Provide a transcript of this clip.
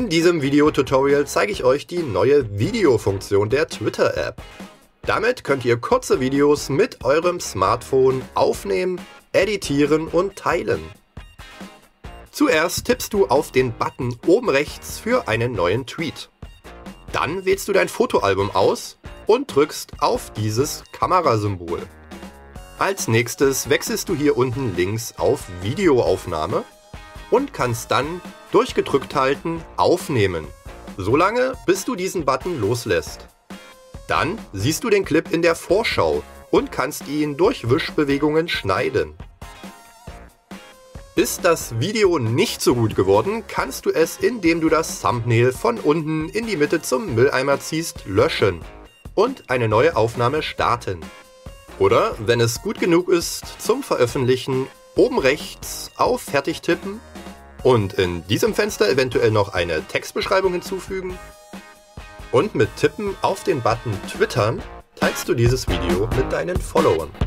In diesem Videotutorial zeige ich euch die neue Videofunktion der Twitter-App. Damit könnt ihr kurze Videos mit eurem Smartphone aufnehmen, editieren und teilen. Zuerst tippst du auf den Button oben rechts für einen neuen Tweet. Dann wählst du dein Fotoalbum aus und drückst auf dieses Kamerasymbol. Als nächstes wechselst du hier unten links auf Videoaufnahme und kannst dann durchgedrückt halten Aufnehmen, solange bis du diesen Button loslässt. Dann siehst du den Clip in der Vorschau und kannst ihn durch Wischbewegungen schneiden. Ist das Video nicht so gut geworden, kannst du es, indem du das Thumbnail von unten in die Mitte zum Mülleimer ziehst, löschen und eine neue Aufnahme starten. Oder, wenn es gut genug ist, zum Veröffentlichen oben rechts auf Fertig tippen und in diesem Fenster eventuell noch eine Textbeschreibung hinzufügen. Und mit Tippen auf den Button Twittern teilst du dieses Video mit deinen Followern.